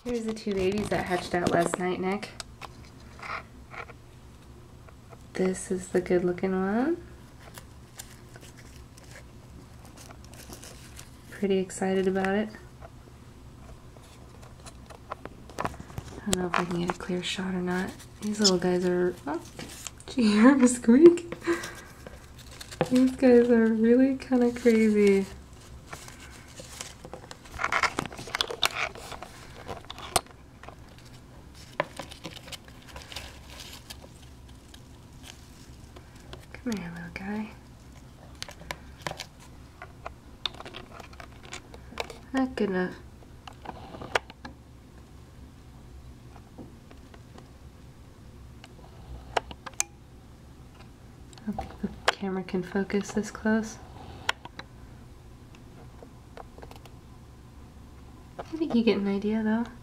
Here's the two babies that hatched out last night, Nick. This is the good looking one. Pretty excited about it. I don't know if I can get a clear shot or not. These little guys are, oh, did you hear him squeak? These guys are really kind of crazy. Come here, little guy. Not good enough. I don't think the camera can focus this close. I think you get an idea though.